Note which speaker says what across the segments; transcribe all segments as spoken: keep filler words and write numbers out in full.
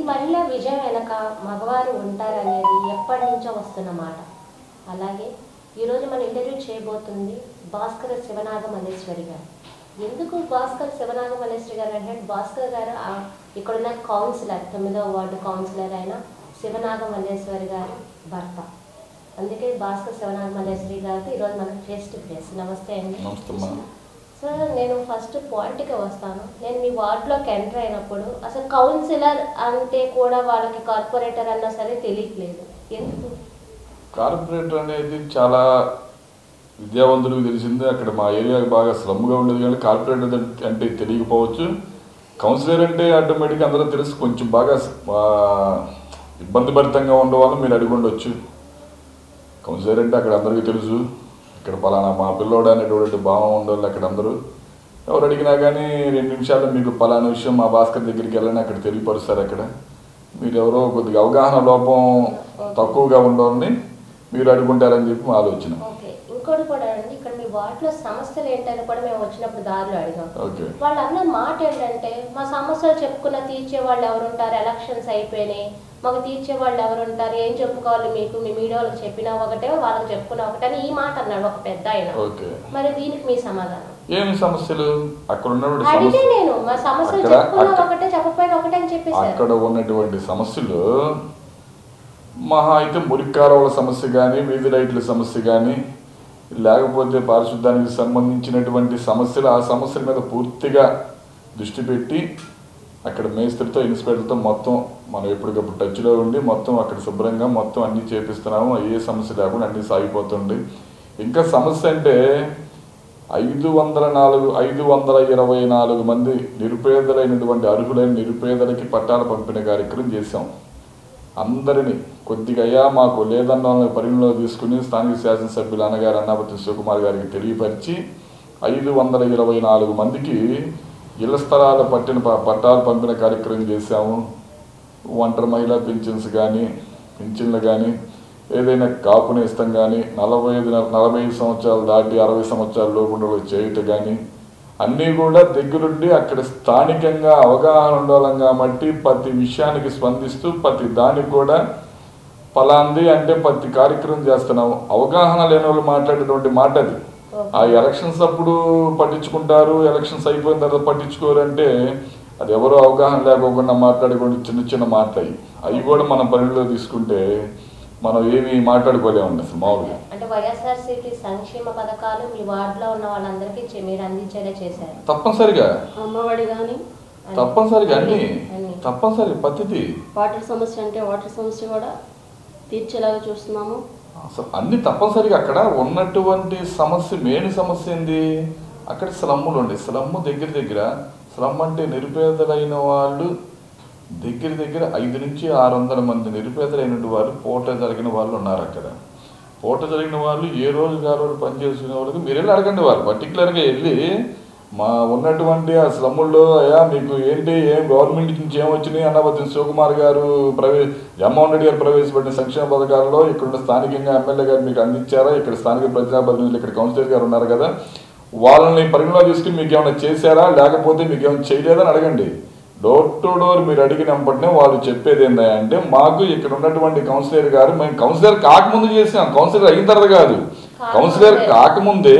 Speaker 1: మహిళ విజయం వెనక మగవారు ఉంటారనేది ఎప్పటి నుంచో వస్తున్న మాట. అలాగే ఈరోజు మనం ఇంటర్వ్యూ చేయబోతుంది భాస్కర శివనాగ మల్లేశ్వరి గారు. ఎందుకు భాస్కర్ శివనాగ మల్లేశ్వరి గారు అంటే భాస్కర్ గారు ఇక్కడున్న కౌన్సిలర్, తొమ్మిదవ వార్డు కౌన్సిలర్ అయిన శివనాగ మల్లేశ్వరి గారి భర్త. అందుకే భాస్కర్ శివనాగ మల్లేశ్వరి గారికి ఈరోజు మనకు ఫేస్ టు ఫేస్. నమస్తే అండి. సార్, నేను ఫస్ట్ పాయింట్కి వస్తాను. నేను మీ వార్డులోకి ఎంటర్ అయినప్పుడు అసలు కౌన్సిలర్ అంటే కూడా వాళ్ళకి కార్పొరేటర్ అన్నా సరే తెలియట్లేదు. ఎందుకు?
Speaker 2: కార్పొరేటర్ అనేది చాలా విద్యావంతులకు తెలిసిందే. అక్కడ మా ఏరియాకి బాగా స్లమ్గా ఉండేది, కానీ కార్పొరేటర్ అంటే తెలియకపోవచ్చు. కౌన్సిలర్ అంటే ఆటోమేటిక్గా అందరూ తెలుసు. కొంచెం బాగా ఇబ్బందిభరితంగా ఉండేవాళ్ళు మీరు అడిగి ఉండొచ్చు. కౌన్సిలర్ అంటే అక్కడ అందరికీ తెలుసు. ఇక్కడ పలానా మా పిల్లోడు అనేటువంటి భావం ఉండేవాళ్ళు అక్కడ అందరూ. ఎవరు అడిగినా కానీ రెండు నిమిషాల్లో మీకు పలానా విషయం మా భాస్కర్ దగ్గరికి వెళ్ళని అక్కడ తెలియపరుస్తారు. అక్కడ మీరు ఎవరో కొద్దిగా అవగాహన లోపం తక్కువగా ఉండవాలని మీరు అడుగుంటారని చెప్పి మా ఆలోచన.
Speaker 1: ఇంకోటి కూడా అండి, ఇక్కడ మీ వార్డులో సమస్యలు ఏంటని కూడా మేము వచ్చినప్పుడు దారిలో అడిగాం.
Speaker 2: ఓకే,
Speaker 1: వాళ్ళు అన్న మాట ఏంటంటే మా సమస్యలు చెప్పుకున్న తీర్చే వాళ్ళు ఎవరుంటారు, ఎలక్షన్స్ అయిపోయినాయి, మాకు తీర్చే వాళ్ళు ఎవరుంటారు, ఏం చెప్పుకోవాలి మీకు, మీ మీడియా వాళ్ళకి చెప్పినా ఒకటే వాళ్ళకి చెప్పుకున్నా ఒకటే అని ఈ మాట అన్నాడు ఒక పెద్ద ఆయన. మరి దీనికి మీ సమాధానం
Speaker 2: ఏమి? సమస్యలు అక్కడ
Speaker 1: అడిగితే నేను మా సమస్యలు చెప్పుకున్నా ఒకటే, చెప్పకపోయినా ఒకటే అని చెప్పేసి
Speaker 2: అక్కడ ఉన్నటువంటి సమస్యలు మహా అయితే మురికాలువల సమస్య కానీ, వీధి లైట్ల సమస్య కానీ, లేకపోతే పారిశుద్ధ్యానికి సంబంధించినటువంటి సమస్యలు, ఆ సమస్యల మీద పూర్తిగా దృష్టి పెట్టి అక్కడ మేస్త్రితో, ఇన్స్పెక్టర్తో మొత్తం మనం ఎప్పటికప్పుడు టచ్లో ఉండి మొత్తం అక్కడ శుభ్రంగా మొత్తం అన్నీ చేపిస్తున్నాము. ఏ సమస్య లేకుండా అన్నీ సాగిపోతుంది. ఇంకా సమస్య అంటే ఐదు వందల నాలుగు ఐదు వందల ఇరవై నాలుగు మంది నిరుపేదలైనటువంటి అర్హులైన నిరుపేదలకి పట్టాల పంపిణీ కార్యక్రమం చేశాం. అందరినీ కొద్దిగా అయ్యా మాకు లేదన్న వాళ్ళని పరిగణలో తీసుకుని స్థానిక శాసనసభ్యులు అన్నగారు అన్నాపతి శివకుమార్ గారికి తెలియపరిచి ఐదు వందల ఇరవై నాలుగు మందికి ఇళ్ల స్థలాల పట్టిన పట్టాలు పంపిణీ కార్యక్రమం చేశాము. ఒంటరి మహిళా పింఛన్స్ కానీ, పింఛన్లు కానీ, ఏదైనా కాపు నేస్తం కానీ, నలభై ఐదు నలభై ఐదు సంవత్సరాలు దాటి అరవై సంవత్సరాల లోపు చేయటం కానీ అన్నీ కూడా దగ్గరుండి అక్కడ స్థానికంగా అవగాహన ఉండాలని కాబట్టి ప్రతి విషయానికి స్పందిస్తూ ప్రతి దానికి కూడా ఫలాంది అంటే ప్రతి కార్యక్రమం చేస్తున్నాము. అవగాహన లేని వాళ్ళు మాట్లాడేటువంటి మాట అది. ఆ ఎలక్షన్స్ అప్పుడు పట్టించుకుంటారు, ఎలక్షన్స్ అయిపోయిన తర్వాత పట్టించుకోరు అంటే అది ఎవరో అవగాహన లేకోకుండా మాట్లాడుకోండి చిన్న చిన్న మాటలు. అవి కూడా మనం పరిధిలో తీసుకుంటే మనం ఏమి మాట్లాడుకోలేమండి అసలు మామూలుగా.
Speaker 1: అంటే వైఎస్ఆర్సీపీ సంక్షేమ పథకాలు మీ వార్డులో ఉన్న వాళ్ళందరికీ మీరు అందించేలా చేశారు.
Speaker 2: తప్పనిసరిగా
Speaker 1: అమ్మఒడి కానీ
Speaker 2: తప్పనిసరిగా అన్ని తప్పనిసరి పద్ధతి.
Speaker 1: వాటర్ సమస్య అంటే వాటర్ సమస్య కూడా తీర్చేలాగా చూస్తున్నాము.
Speaker 2: అసలు అన్ని తప్పనిసరిగా అక్కడ ఉన్నటువంటి సమస్య, మెయిన్ సమస్య ఏంది, అక్కడ స్లమ్ములు ఉండే స్లమ్ దగ్గర దగ్గర స్లమ్ అంటే నిరుపేదలైన వాళ్ళు దగ్గర దగ్గర ఐదు నుంచి ఆరు వందల మంది నిరుపేదలైన వాళ్ళు పూట జరిగిన వాళ్ళు ఉన్నారు. అక్కడ పూట జరిగిన వాళ్ళు ఏ రోజు ఆ రోజు పనిచేసుకునే వాళ్ళకి మీరు వెళ్ళి అడగండి. వాళ్ళు పర్టికులర్గా వెళ్ళి మా ఉన్నటువంటి ఆ స్లమ్ముల్లో అయ్యా మీకు ఏంటి, ఏం గవర్నమెంట్ నుంచి ఏమొచ్చినాయి, అన్నాపతి శివకుమార్ గారు ప్రవే జగన్మోహన్ రెడ్డి గారు ప్రవేశపెట్టిన సంక్షేమ పథకాలలో ఇక్కడ స్థానికంగా ఎమ్మెల్యే గారు మీకు అందించారా, ఇక్కడ స్థానిక ప్రజాప్రతినిధులు ఇక్కడ కౌన్సిలర్ గారు ఉన్నారు కదా, వాళ్ళని పరిగణలో తీసుకుని మీకు ఏమైనా చేశారా, లేకపోతే మీకు ఏమైనా చేయలేదని అడగండి. డోర్ టు డోర్ మీరు అడిగినప్పటినే వాళ్ళు చెప్పేది ఏంటంటే మాకు ఇక్కడ ఉన్నటువంటి కౌన్సిలర్ గారు, మేము కౌన్సిలర్ కాకముందు చేసాం, కౌన్సిలర్ అయిన తర్వాత కాదు, కౌన్సిలర్ కాకముందే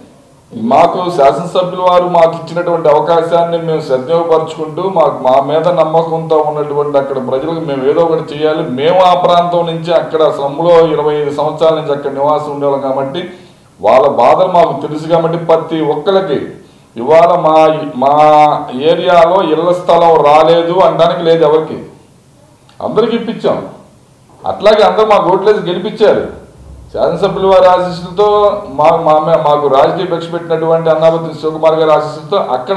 Speaker 2: మాకు శాసనసభ్యుల వారు మాకు ఇచ్చినటువంటి అవకాశాన్ని మేము సద్వినియోగపరుచుకుంటూ మాకు మా మీద నమ్మకంతో ఉన్నటువంటి అక్కడ ప్రజలకు మేము ఏదో ఒకటి చేయాలి. మేము ఆ ప్రాంతం నుంచి అక్కడ స్లమ్లో ఇరవై ఐదు సంవత్సరాల నుంచి అక్కడ నివాసం ఉండేవాళ్ళం కాబట్టి వాళ్ళ బాధలు మాకు తెలుసు కాబట్టి ప్రతి ఒక్కరికి ఇవాళ మా మా ఏరియాలో ఇళ్ల స్థలం రాలేదు అనడానికి లేదు ఎవరికి, అందరికి ఇప్పించాం. అట్లాగే అందరూ మాకు ఓట్లేసి గెలిపించారు. శాసనసభ్యుల వారి ఆశీస్సులతో మా మా మాకు రాజకీయ భిక్ష పెట్టినటువంటి అన్నాపతి శివకుమార్ గారి ఆశీస్సులతో అక్కడ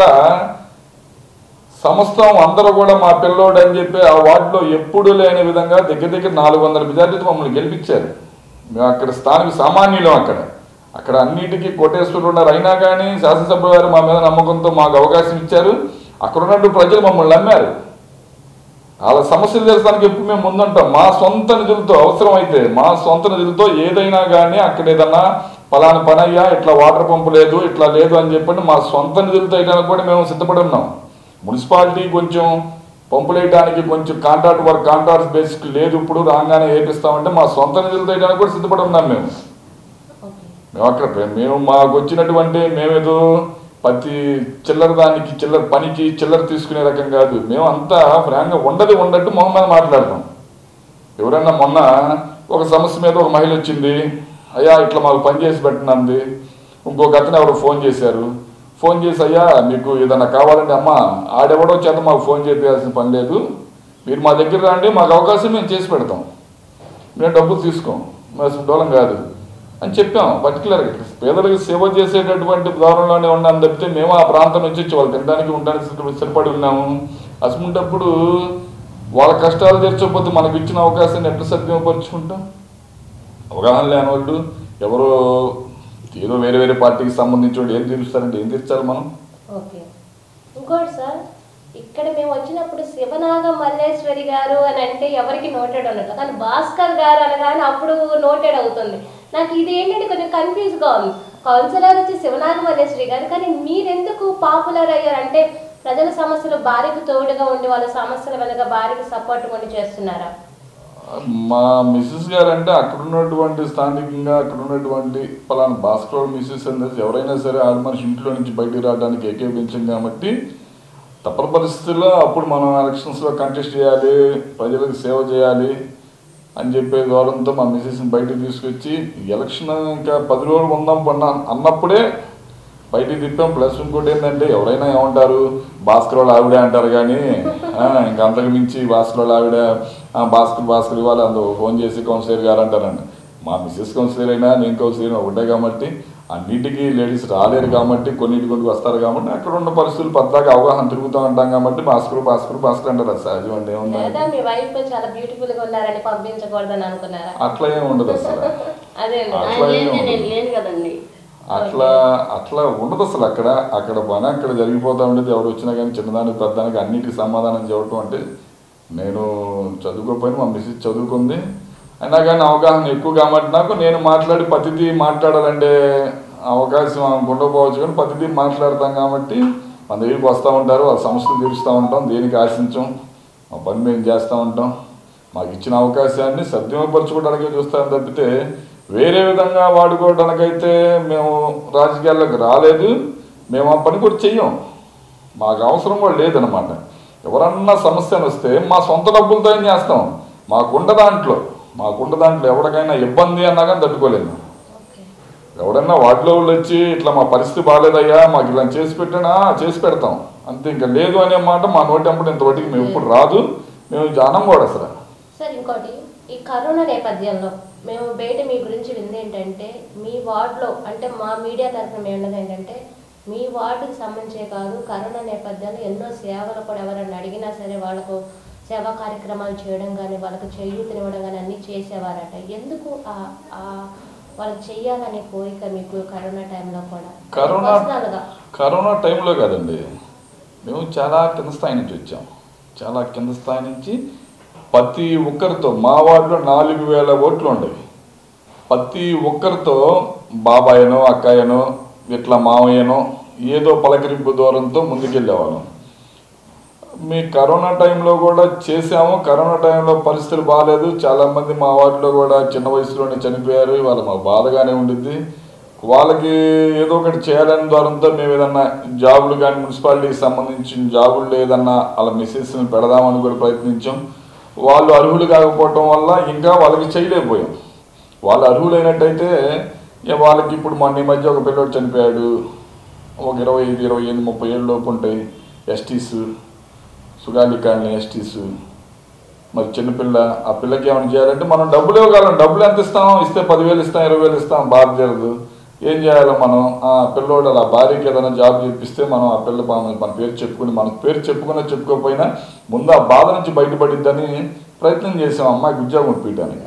Speaker 2: సమస్తం అందరూ కూడా మా పిల్లోడు అని చెప్పి ఆ వార్డులో ఎప్పుడు లేని విధంగా దగ్గర దగ్గర నాలుగు వందల మెజార్టీతో మమ్మల్ని గెలిపించారు. మేము అక్కడ స్థానిక సామాన్యులం. అక్కడ అక్కడ అన్నిటికీ కోటేశ్వరులు ఉన్నారు. అయినా కానీ శాసనసభ్యుల వారు మా మీద నమ్మకంతో మాకు అవకాశం ఇచ్చారు. అక్కడ ఉన్నట్టు ప్రజలు మమ్మల్ని నమ్మారు. వాళ్ళ సమస్యలు తెలుసడానికి ఎప్పుడు మేము ముందుంటాం. మా సొంత నిధులతో అవసరమైతే మా సొంత నిధులతో ఏదైనా కానీ అక్కడ ఏదన్నా పలానా పని అయ్యా ఇట్లా వాటర్ పంపు లేదు ఇట్లా లేదు అని చెప్పండి మా సొంత నిధులతో అయినా కూడా మేము సిద్ధపడి ఉన్నాం. మున్సిపాలిటీ కొంచెం పంపులు వేయడానికి కొంచెం కాంట్రాక్ట్ వర్క్ కాంట్రాక్ట్ బేసిక్ లేదు, ఇప్పుడు రాగానే వేపిస్తామంటే మా సొంత నిధులతో వేయడానికి కూడా సిద్ధపడి ఉన్నాం మేము. మేము అక్కడ మేము మాకు వచ్చినటువంటి మేమేదో ప్రతి చిల్లర దానికి చిల్లర పనికి చిల్లర తీసుకునే రకం కాదు. మేము అంతా ఫ్రాంక్గా ఉండదు ఉండట్టు మొహం మీద మాట్లాడతాం. ఎవరన్నా మొన్న ఒక సమస్య మీద ఒక మహిళ వచ్చింది, అయ్యా ఇట్లా మాకు పని చేసి పెట్టినంది. ఇంకొక అతను ఎవరు ఫోన్ చేశారు, ఫోన్ చేసి అయ్యా మీకు ఏదన్నా కావాలంటే అమ్మ ఆడెవడో చేత మాకు ఫోన్ చేయాల్సిన పని లేదు, మీరు మా దగ్గర రండి, మాకు అవకాశం మేము చేసి పెడతాం, మేము డబ్బులు తీసుకోం, మేము డోలం కాదు అని చెప్పాం. పర్టికులర్గా పేదలకు సేవ చేసేటటువంటి దారుణంలోనే ఉన్నాం తప్పితే మేము ఆ ప్రాంతం నుంచి వచ్చి వాళ్ళు తినడానికి ఉండడానికి సరిపడి ఉన్నాము. అసలుంటప్పుడు వాళ్ళ కష్టాలు తీర్చకపోతే మనకు ఇచ్చిన అవకాశాన్ని ఎట్లా సద్వినియోగపరుచుకుంటాం? అవగాహన లేని వాళ్ళు ఎవరో ఏదో వేరే వేరే పార్టీకి సంబంధించి వాళ్ళు ఏం తీరుస్తారంటే ఏం తీర్చాలి మనం?
Speaker 1: ఓకే, ఇంకోటి సార్, ఇక్కడ మేము వచ్చినప్పుడు శివనాగ మల్లేశ్వరి గారు అని అంటే ఎవరికి నోటెడ్ ఉండదు, కానీ భాస్కర్ గారు అనగానే అప్పుడు నోటెడ్ అవుతుంది. నాకు ఇది ఏంటంటే కొంచెం కన్ఫ్యూజ్గా ఉంది. కౌన్సిలర్ వచ్చి శివనాగ మల్లేశ్వరి గారు, కానీ మీరెందుకు పాపులర్ అయ్యారు? అంటే ప్రజల సమస్యలు భార్యకు తోడుగా ఉండి వాళ్ళ సమస్యల వెనక భార్యకు సపోర్ట్ ఉండి చేస్తున్నారా?
Speaker 2: మా మిస్సెస్ గారు అంటే అక్కడ ఉన్నటువంటి స్థానికంగా అక్కడ ఉన్నటువంటి పలానా భాస్కర్ మిస్సెస్ అనేది ఎవరైనా సరే ఆడ మనిషి ఇంట్లో నుంచి బయటికి రావడానికి ఏకీపించాం కాబట్టి తప్పని పరిస్థితుల్లో అప్పుడు మనం ఎలక్షన్స్లో కంటెస్ట్ చేయాలి, ప్రజలకు సేవ చేయాలి అని చెప్పే గౌరవంతో మా మిస్సెస్ని బయటకు తీసుకొచ్చి ఎలక్షన్ ఇంకా పది రోజులు ఉందాం పన్నా అన్నప్పుడే బయటికి తిప్పాం. ప్లస్ ఇంకోటి ఏంటంటే ఎవరైనా ఏమంటారు భాస్కర్ వాళ్ళు ఆవిడే అంటారు, కానీ ఇంకా అంతకు మించి భాస్కర్ వాళ్ళు ఆవిడ భాస్కర్ భాస్కర్ ఇవ్వాలి అందులో ఫోన్ చేసి కౌన్సిలర్ గారు అంటారండి. మా మిస్సెస్ కౌన్సిలర్ అయినా నేను కౌన్సిలర్ ఒకటే కాబట్టి అన్నిటికీ లేడీస్ రాలేరు కాబట్టి కొన్నింటి కొద్దికి వస్తారు కాబట్టి అక్కడ ఉన్న పరిస్థితులు పద్దాకా అవగాహన తిరుగుతూ ఉంటాం కాబట్టి భాస్కర్ భాస్కర్ భాస్కర్ అంటారు. అది సహజం అండి, ఏముంది అట్లా ఏమి ఉండదు అసలు, అట్లా ఏమి అట్లా అట్లా ఉండదు అసలు. అక్కడ అక్కడ పని అక్కడ జరిగిపోతూ ఉండేది. ఎవరు వచ్చినా కానీ చిన్నదానికి పెద్దదానికి అన్నిటికీ సమాధానం చెప్పడం అంటే నేను చదువుకోకపోయినా మా మిస్సెస్ చదువుకుంది అయినా కానీ అవగాహన ఎక్కువ కాబట్టి నాకు నేను మాట్లాడి ప్రతిదీ మాట్లాడాలంటే అవకాశం ఉండకపోవచ్చు, కానీ ప్రతిదీ మాట్లాడతాం కాబట్టి మన దగ్గరికి వస్తూ ఉంటారు, వాళ్ళ సమస్యలు తీరుస్తూ ఉంటాం, దేనికి ఆశించాం, మా పని మేము చేస్తూ ఉంటాం. మాకు ఇచ్చిన అవకాశాన్ని సద్వినియోగపరచుకోవడానికే చూస్తాం తప్పితే వేరే విధంగా వాడుకోవడానికైతే మేము రాజకీయాల్లోకి రాలేదు, మేము ఆ పని కూడా చెయ్యం, మాకు అవసరం కూడా లేదనమాట. ఎవరన్నా సమస్య వస్తే మా సొంత డబ్బులతో ఏం చేస్తాం, మాకుండ దాంట్లో మాకుండ దాంట్లో ఎవరికైనా ఇబ్బంది అన్నా కానీ తట్టుకోలేదు. ఎవడన్నా వాటిలో వాళ్ళు వచ్చి ఇట్లా మా పరిస్థితి బాగాలేదయ్యా మాకు ఇలా చేసి పెట్టినా చేసి పెడతాం అంతే, ఇంకా లేదు అనే మాట మా నోటి అప్పుడు ఇంతవరకు మేము ఇప్పుడు రాదు, మేము జానం కూడా అసలు.
Speaker 1: సార్ ఇంకోటి, ఈ కరోనా నేపథ్యంలో మేము బయట మీ గురించి వింది ఏంటంటే మీ వార్డులో అంటే మా మీడియా తరఫున మేము ఉన్నది ఏంటంటే మీ వార్డుకి సంబంధించే కాదు, కరోనా నేపథ్యంలో ఎన్నో సేవలు కూడా ఎవరైనా అడిగినా సరే వాళ్ళకు సేవా కార్యక్రమాలు చేయడం కానీ వాళ్ళకు చేయూతనివ్వడం కానీ అన్నీ చేసేవారట. ఎందుకు వాళ్ళకి చెయ్యాలనే కోరిక మీకు కరోనా టైంలో కూడా?
Speaker 2: కరోనా కరోనా టైంలో కాదండి, మేము చాలా కింద స్థాయి నుంచి వచ్చాం. చాలా కింద స్థాయి నుంచి ప్రతి ఒక్కరితో మా వార్డులో నాలుగు వేల ఓట్లు ఉండేవి. ప్రతి ఒక్కరితో బాబాయనో అక్కాయనో ఇట్లా మావయ్యనో ఏదో పలకరింపు దూరంతో ముందుకెళ్ళేవాళ్ళం. మీ కరోనా టైంలో కూడా చేసాము. కరోనా టైంలో పరిస్థితులు బాగాలేదు, చాలామంది మా వార్డులో కూడా చిన్న వయసులోనే చనిపోయారు. వాళ్ళ మాకు బాధగానే ఉండిద్ది. వాళ్ళకి ఏదో ఒకటి చేయాలని ద్వారంతో మేము ఏదన్నా జాబులు కానీ మున్సిపాలిటీకి సంబంధించిన జాబులు ఏదన్నా వాళ్ళ మిస్సెస్ని పెడదామని కూడా ప్రయత్నించాం. వాళ్ళు అర్హులు కాకపోవటం వల్ల ఇంకా వాళ్ళకి చేయలేకపోయాం. వాళ్ళు అర్హులైనట్టయితే వాళ్ళకి ఇప్పుడు మొన్న ఈ మధ్య ఒక పిల్లోడు చనిపోయాడు, ఒక ఇరవై ఐదు ఇరవై ఎనిమిది ముప్పై ఏళ్ళు లోపు ఉంటాయి. ఎస్టీస్ సుగాలి కాలనీ ఎస్టీస్, మరి చిన్నపిల్ల ఆ పిల్లకి ఏమైనా చేయాలంటే మనం డబ్బులు ఇవ్వగలం. డబ్బులు ఎంత ఇస్తాం, ఇస్తే పదివేలు ఇస్తాం, ఇరవై వేలు ఇస్తాం, బాధ జరగదు. ఏం చేయాలి మనం? ఆ పిల్లోడు అలా భార్యకి ఏదైనా జాబ్ చేపిస్తే మనం ఆ పిల్ల మన పేరు చెప్పుకుని మన పేరు చెప్పుకున్నా చెప్పుకోకపోయినా ముందు ఆ బాధ నుంచి బయటపడిద్దని ప్రయత్నం చేసాం. అమ్మాయికి ఉద్యోగం ఇప్పించడానికి,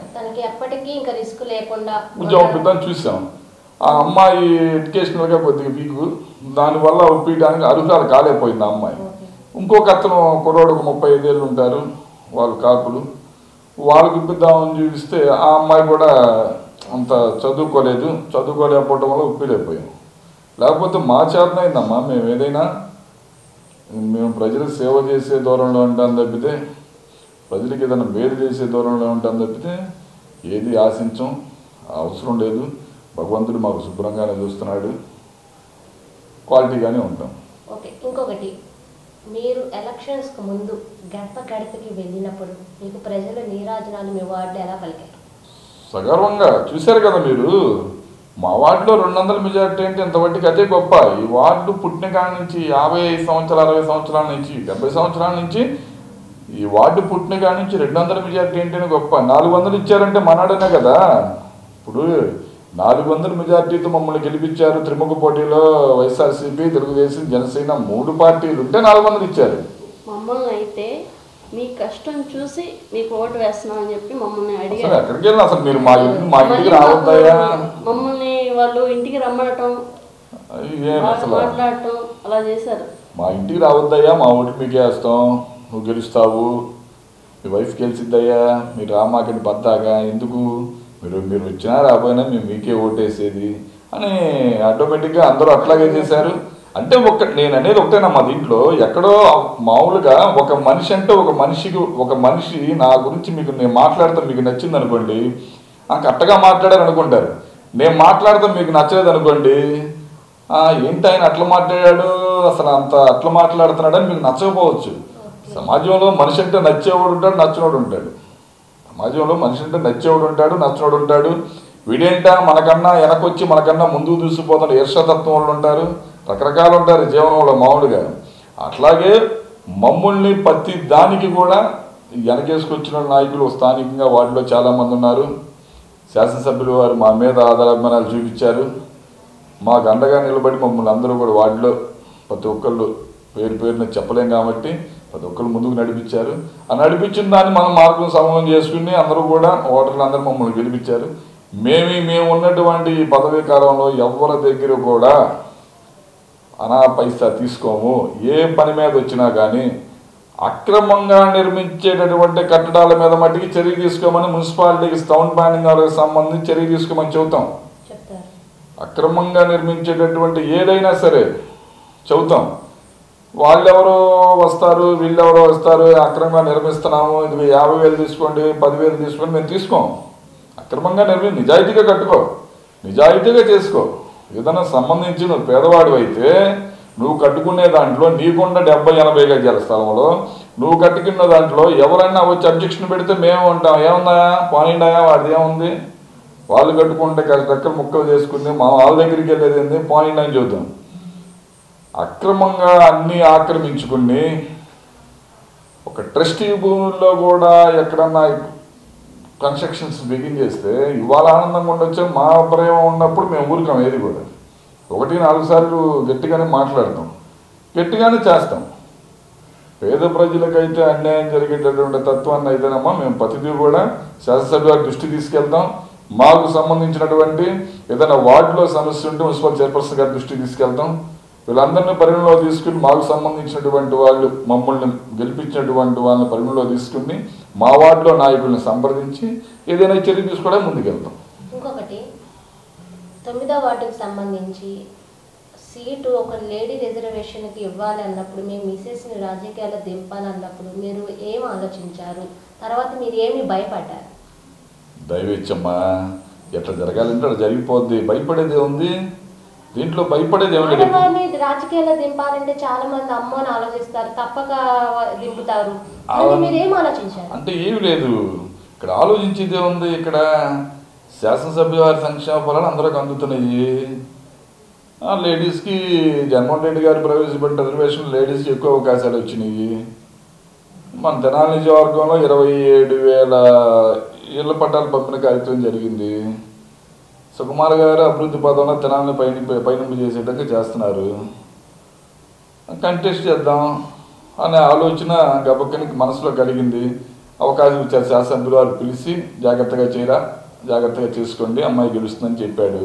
Speaker 2: ఉద్యోగం ఇప్పిద్దామని చూసాం. ఆ అమ్మాయి ఎడ్యుకేషనల్గా కొద్దిగా వీకు, దానివల్ల ఒప్పించడానికి అర్హురాలు కాలేకపోయింది ఆ అమ్మాయి. ఇంకొక అతను కుర్రోడు ఒక ముప్పై ఐదేళ్ళు ఉంటారు, వాళ్ళు కాపులు, వాళ్ళకి ఇప్పిద్దామని చూపిస్తే ఆ అమ్మాయి కూడా అంత చదువుకోలేదు, చదువుకోలేకపోవడం వల్ల ఉప్పిలేకపోయాం. లేకపోతే మా చేతనైందమ్మా మేము ఏదైనా మేము ప్రజలకు సేవ చేసే దూరంలో ఉంటాం తప్పితే, ప్రజలకి ఏదైనా మేలు చేసే దూరంలో ఉంటాం తప్పితే ఏది ఆశించం, అవసరం లేదు. భగవంతుడు మాకు శుభ్రంగానే చూస్తున్నాడు, క్వాలిటీగానే ఉంటాం.
Speaker 1: ఓకే, ఇంకొకటి, మీరు ఎలక్షన్స్కి ముందు గడప గడపకి వెళ్ళినప్పుడు మీకు ప్రజలు నీరాజనాలు మీ వార్డు ఎలా పలికారు?
Speaker 2: సగర్వంగా చూశారు కదా మీరు. మా వార్డులో రెండు వందల మెజార్టీ అంటే ఇంతవరకు అదే గొప్ప. ఈ వార్డు పుట్టిన కాడ నుంచి యాభై ఐదు సంవత్సరాలు అరవై సంవత్సరాల నుంచి డెబ్బై సంవత్సరాల నుంచి ఈ వార్డు పుట్టిన కాడ నుంచి రెండు వందల మెజార్టీ ఏంటనే గొప్ప. నాలుగు వందలు ఇచ్చారంటే మనాడనే కదా. ఇప్పుడు నాలుగు వందల మెజార్టీతో మమ్మల్ని గెలిపించారు. త్రిముఖ పోటీలో వైఎస్ఆర్సీపీ, తెలుగుదేశం, జనసేన మూడు పార్టీలు ఉంటే నాలుగు వందలు ఇచ్చారు.
Speaker 3: మమ్మల్ని అయితే మీ కష్టం చూసి మీకు ఓటు వేస్తున్నాం అని చెప్పి మమ్మల్ని అడిగారు.
Speaker 2: ఎక్కడికి వెళ్ళినా అసలు మీరు మా ఇంటి మా ఇంటికి రావద్దయ్యా,
Speaker 3: మమ్మల్ని వాళ్ళు ఇంటికి రమ్మనటం, మాట్లాడటం అలా చేశారు.
Speaker 2: మా ఇంటికి రావద్దయ్యా, మా ఓటు మీకే వేస్తాం, నువ్వు గెలుస్తావు, మీ వైఫ్ గెలిచిద్దయ్యా, మీరు రా మాకండి బద్దాగా, ఎందుకు మీరు మీరు వచ్చినా రాబోయినా మేము మీకే ఓటేసేది అని ఆటోమేటిక్గా అందరూ అట్లాగే చేశారు. అంటే ఒక నేను అనేది ఒకటేనమ్మా, దీంట్లో ఎక్కడో మామూలుగా ఒక మనిషి అంటే ఒక మనిషికి ఒక మనిషి నా గురించి మీకు నేను మాట్లాడతాను, మీకు నచ్చింది అనుకోండి, కరెక్ట్గా మాట్లాడారు అనుకుంటారు. నేను మాట్లాడతాను మీకు నచ్చలేదు అనుకోండి, ఏంటి ఆయన అట్లా మాట్లాడాడు, అసలు అంత అట్లా మాట్లాడుతున్నాడని మీకు నచ్చకపోవచ్చు. సమాజంలో మనిషి అంటే నచ్చేవాడు ఉంటాడు, నచ్చినోడు ఉంటాడు. సమాజంలో మనిషి అంటే నచ్చేవాడు ఉంటాడు, నచ్చినోడు ఉంటాడు. వీడేంటా మనకన్నా వెనకొచ్చి మనకన్నా ముందుకు దూసిపోతాడు ఈర్షతత్వం వాళ్ళు ఉంటారు, రకరకాలు ఉంటారు జీవనంలో మామూలుగా. అట్లాగే మమ్మల్ని ప్రతి దానికి కూడా వెనకేసుకొచ్చిన నాయకులు స్థానికంగా వాటిలో చాలామంది ఉన్నారు. శాసనసభ్యులు వారు మా మీద ఆధారాభిమానాలు చూపించారు, మాకు అండగా నిలబడి మమ్మల్ని అందరూ కూడా వాటిలో ప్రతి ఒక్కళ్ళు పేరు పేరుని చెప్పలేం కాబట్టి ప్రతి ఒక్కళ్ళు ముందుకు నడిపించారు. ఆ నడిపించిన దాన్ని మనం మార్గం సమన్వయం చేసుకుని అందరూ కూడా ఓటర్లు అందరూ మమ్మల్ని గెలిపించారు. మేము మేము ఉన్నటువంటి పదవీ కాలంలో ఎవరి దగ్గర కూడా అనా పైసా తీసుకోము. ఏ పని మీద వచ్చినా కానీ అక్రమంగా నిర్మించేటటువంటి కట్టడాల మీద మట్టికి చర్య తీసుకోమని మున్సిపాలిటీకి టౌన్ ప్లానింగ్ వాళ్ళకి సంబంధించి చర్య తీసుకోమని చెబుతాం. అక్రమంగా నిర్మించేటటువంటి ఏదైనా సరే చెబుతాం. వాళ్ళెవరో వస్తారు, వీళ్ళెవరో వస్తారు, అక్రమంగా నిర్మిస్తున్నాము, ఇది యాభై వేలు తీసుకోండి, పదివేలు తీసుకోండి, మేము తీసుకోం. అక్రమంగా నిర్మి నిజాయితీగా కట్టుకో, నిజాయితీగా చేసుకో. ఏదైనా సంబంధించి నువ్వు పేదవాడు అయితే నువ్వు కట్టుకునే దాంట్లో నీకున్న డెబ్బై ఎనభై గజాల స్థలంలో నువ్వు కట్టుకున్న దాంట్లో ఎవరైనా వచ్చి అబ్జెక్షన్ పెడితే మేము ఉంటాం, ఏముందా పోనీండాయా వాడిది ఏముంది, వాళ్ళు కట్టుకుంటే రెక్కలు ముక్కలు చేసుకుని మా వాళ్ళ దగ్గరికి వెళ్ళేది ఏంది, పోనీండా అని చూద్దాం. అక్రమంగా అన్నీ ఆక్రమించుకుని ఒక ట్రస్టీ భూముల్లో కూడా ఎక్కడన్నా కన్స్ట్రక్షన్స్ బిగిన్ చేస్తే ఇవాళ ఆనందంగా ఉండొచ్చు, మా ప్రేమ ఉన్నప్పుడు మేము ఊరుకాం. ఏది కూడా ఒకటి నాలుగు సార్లు గట్టిగానే మాట్లాడతాం, గట్టిగానే చేస్తాం. పేద ప్రజలకైతే అన్యాయం జరిగేటటువంటి తత్వాన్ని అయితేనమ్మా మేము ప్రతిదీ కూడా శాసనసభ దృష్టి తీసుకెళ్తాం. మాకు సంబంధించినటువంటి ఏదైనా వార్డులో సమస్య ఉంటే మున్సిపల్ చైర్పర్సన్ గారి దృష్టికి తీసుకెళ్తాం. వీళ్ళందరినీ పరిగణలో తీసుకుని మాకు సంబంధించినటువంటి వాళ్ళు మమ్మల్ని గెలిపించినటువంటి వాళ్ళని పరిగణలో తీసుకుని మా వార్డులో నాయకుల్ని సంప్రదించి ఏదైనా చర్య తీసుకోవడానికి ముందుకెళ్తాం.
Speaker 1: ఇంకొకటి, తొమ్మిదో వార్డుకి సంబంధించి సీటు ఒక లేడీ రిజర్వేషన్కి ఇవ్వాలి అన్నప్పుడు, మేము మిసెస్ని రాజకీయాల్లో దింపాలన్నప్పుడు మీరు ఏం ఆలోచించారు? తర్వాత మీరు ఏమి భయపడ్డారు?
Speaker 2: దయవేచ్చమ్మా, ఎట్లా జరగాలంటే అట్లా జరిగిపోద్ది, భయపడేది ఉంది దీంట్లో, భయపడేది ఏమన్నా.
Speaker 1: రాజకీయాల్లో దింపాలంటే చాలా మంది అమ్మని ఆలోచిస్తారు, తప్పక దింపుతారు. మీరు ఏం ఆలోచించారు?
Speaker 2: అంటే ఏమి లేదు, ఇక్కడ ఆలోచించేదే ఉంది. ఇక్కడ శాసనసభ్య వారి సంక్షేమ ఫలాలు అందరికి అందుతున్నాయి. లేడీస్కి జగన్మోహన్ రెడ్డి గారు ప్రవేశపెట్టిన రిజర్వేషన్ లేడీస్కి ఎక్కువ అవకాశాలు వచ్చినాయి. మన తెనాలి నియోజకవర్గంలో ఇరవై ఏడు వేల ఇళ్ల పట్టాలు పంపిణీ కార్యక్రమం జరిగింది. సుకుమార్ గారు అభివృద్ధి పదంలో తెనాలని పైన పైనంపు చేసేటట్టు చేస్తున్నారు. కంటెస్ట్ చేద్దాం అనే ఆలోచన గబక్కనికి మనసులో కలిగింది. అవకాశం ఇచ్చారు శాసనసభ్యులు వారు, పిలిచి జాగ్రత్తగా చేయరా, జాగ్రత్తగా చేసుకోండి, అమ్మాయి గెలుస్తుందని చెప్పాడు.